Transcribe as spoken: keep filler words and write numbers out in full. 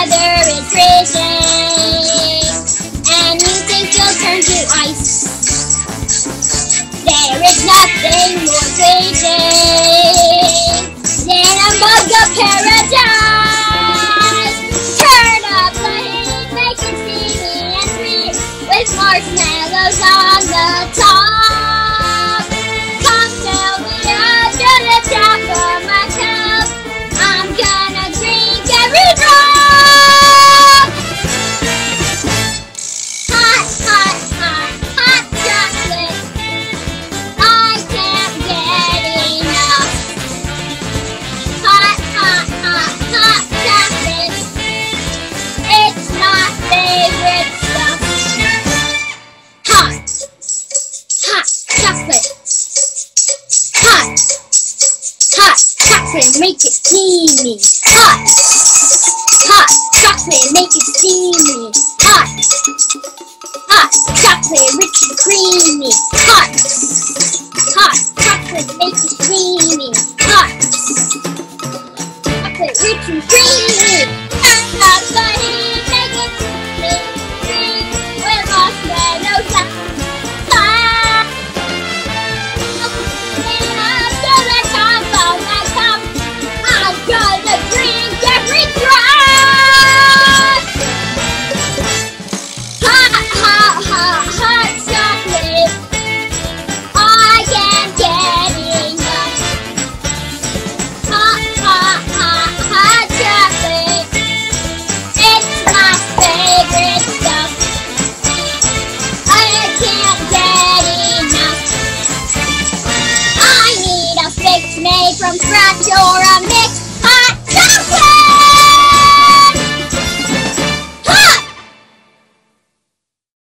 weather is freezing and you think you'll turn to ice, there is nothing more pleasing than a mug of paradise. Turn up the heat, make it steamy and sweet with marshmallows on the top. Cocktail me up to the top of my cup, I'm gonna drink every drop. Hot, hot, hot, hot chocolate, I can't get enough. Hot, hot, hot, hot chocolate, it's my favorite stuff. Hot, hot chocolate, hot, hot chocolate, make it steamy. Hot, hot chocolate, make it steamy. Hot, hot chocolate, rich and creamy. Hot, hot chocolate, make it steamy. Hot, chocolate, rich and creamy. Turn up the heat, make it steamy, sweet with marshmallows on top. Me up to the top of my cup, I'm gonna drink every drop. Hot, hot, hot, hot chocolate, I can't get enough. Hot, hot, hot, hot chocolate, it's my favorite stuff. I can't get enough. I need a fix made from scratch or